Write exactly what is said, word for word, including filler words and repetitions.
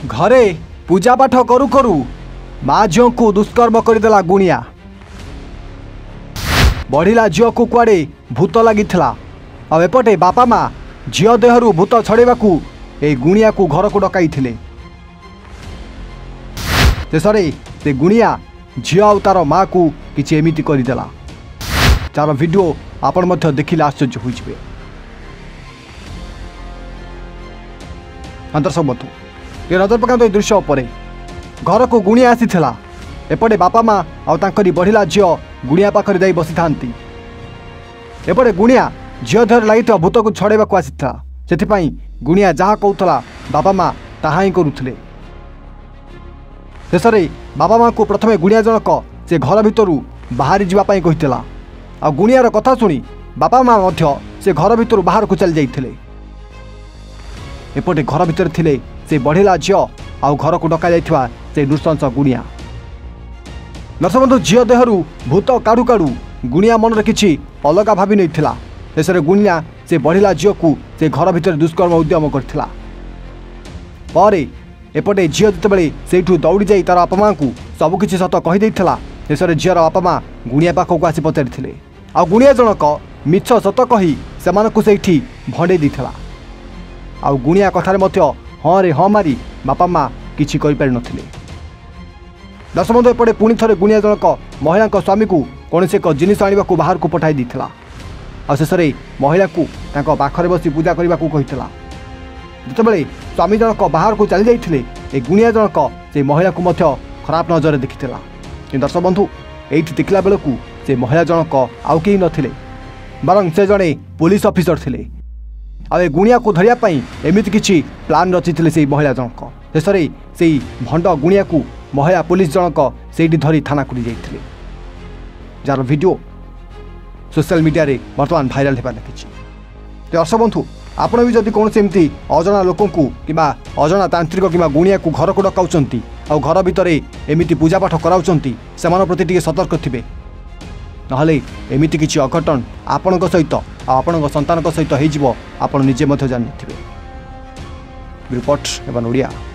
घरे पूजा पाठ करू करू माँ झील को दुष्कर्म करदेला गुणिया। बढ़िला झील को कुआडे भूत लगी एपटे बापा माँ झील देहरु भूत छड़ेवा ए गुणिया को घर को डकाई शेष से गुणिया झील आ तार माँ को किसी एमिति करदेला। तार वीडियो आपण मध्य देखिले आश्चर्य होइजिबे। दर्शक बंधु ये नजर पकात दृश्य उपर घर को गुणिया आसी एपटे बापा माँ आउरी बढ़िला झील गुणिया पाखरे जाई बसी थांती। एपटे गुणिया झील देहर लगी भूत को छड़ेवा आसी से गुणिया जहाँ कहूला बापा माँ ताहा ही करुले। शेष बाबा माँ को प्रथमे गुणिया जनक से घर भितर बाहरी जावाई कही आ गुणियार कथा शुणी बापा माँ से घर भितर बाहर को चली जाइए। एपटे घर भितर थिले से बढ़िला झील आउ घर को डका जाइथिबा से नृशंस गुणिया। दर्शक बंधु झील देहरु भूत काढ़ू काढ़ू गुणिया मन किछि अलगा भावी नहीं। शेष गुणिया से बढ़िला झील को से घर भितर दुष्कर्म उद्यम करथिला। परे एपटे झील जितेबाला से दौड़ी जाई तार बापा माँ को सबकिछि सत कहीदे। शेष झीर बापा माँ गुणिया पाखक आसी पचारि आ गुणिया जनक मिछ सत कही से भंडे देथिला। आ गुणिया कथार मध्य हाँ रे हाँ मारी बापा माँ किछि करि पारि नथिले। दर्शक बंधु एपटे पुणी थरे गुणिया जनक महिला स्वामी को कौन एक जिनिस आने को बाहर को पठाई देथिला। आ शेष महिला को तांको पाखरे बसी पूजा करने को कहिथिला। जितेबाला स्वामी जनक बाहर को चली जाइथिले ए गुणिया जनक से महिला को मध्य खराब नजर देखिथिला। दर्शक बंधु एठी देखला बेलकू से महिला जनक आउ केही नथिले बरं से जड़े पुलिस ऑफिसर थिले। आ गुणिया को धरिया पई एमिति किछि प्लान रचिथिले से महिला जनक। शेष से भंड गुणिया को महिला पुलिस जनक सेठी धरी थाना को जाइथिले। जार वीडियो सोशल मीडिया रे वर्तमान भाइराल हेबा लगिछि। दर्शक बंधु आपण भी जदि कौन एमती अजना लोक कि अजना तांत्रिक कि गुणिया को घर को डकाउचंती आ घर भितर एमिति पूजा पाठ कराउचंती सेमान प्रति टिके सतर्क थिबे। नहले एमिति किछि अघटन आपणक सहित आपणक संतानक सहित होइजिवो आपण निजे मध्य जानि थिबे। रिपोर्ट एवं ओडिया।